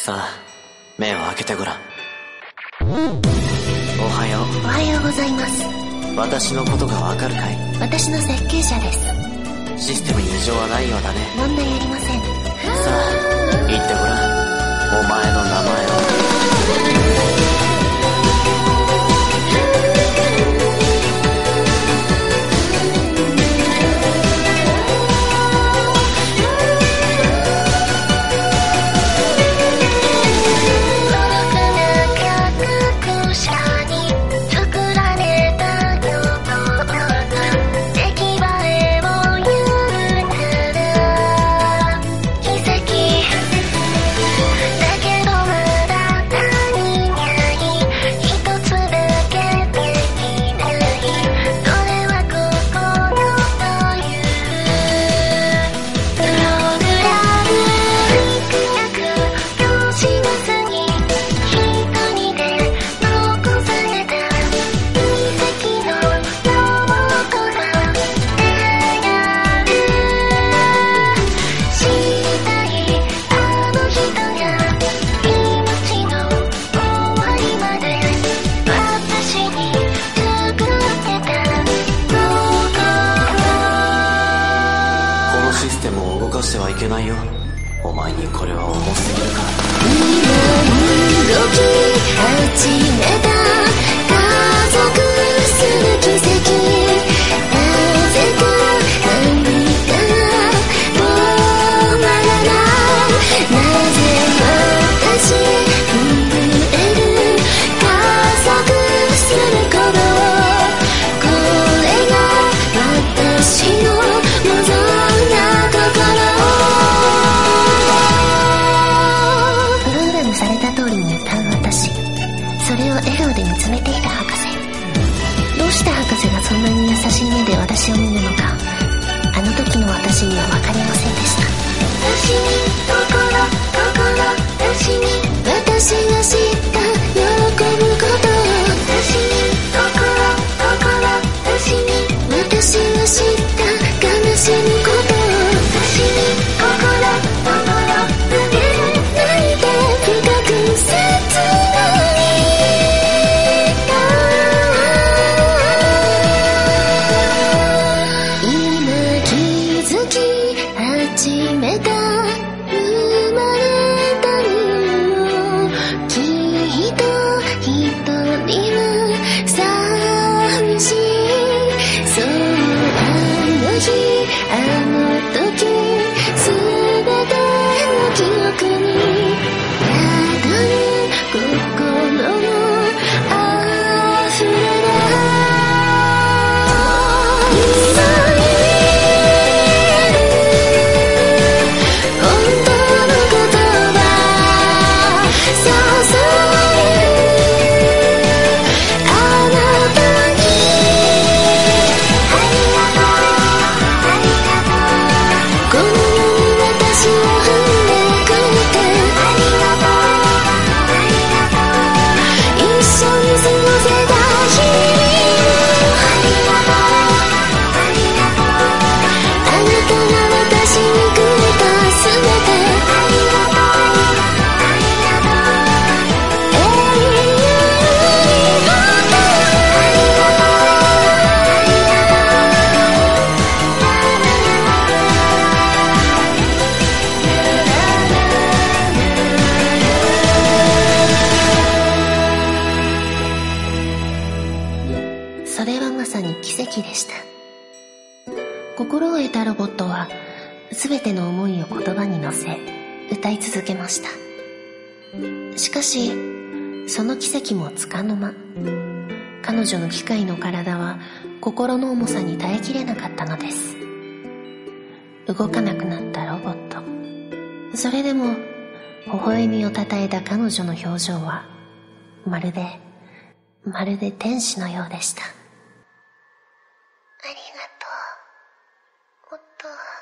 さあ、目を開けてごらん。おはよう。 おはようございます。 私のことがわかるかい？ 私の設計者です。 システムに異常はないようだね。 問題ありません。 さあ、言ってごらん。お前の名前を。システムを動かしてはいけないよ。お前にこれは重すぎるか。 今動き始めた加速する奇跡。なぜか涙が止まらない。なぜ私震える加速する鼓動。これが私の望むされた通りに歌う私。それを笑顔で見つめていた博士。どうして博士がそんなに優しい目で私を見るのか、あの時の私には分かりませんでした。私に私に私が知った喜ぶこと。私に私に私が知った悲しむこと。私に泣いて深く切ない今気づき始めた生まれた理由をきっと一人は寂しい。そうあの日あの時全ての記憶にそれはまさに奇跡でした。心を得たロボットは全ての思いを言葉に乗せ歌い続けました。しかしその奇跡もつかの間、彼女の機械の体は心の重さに耐えきれなかったのです。動かなくなったロボット。それでも微笑みをたたえた彼女の表情はまるで天使のようでした。ありがとう。もっと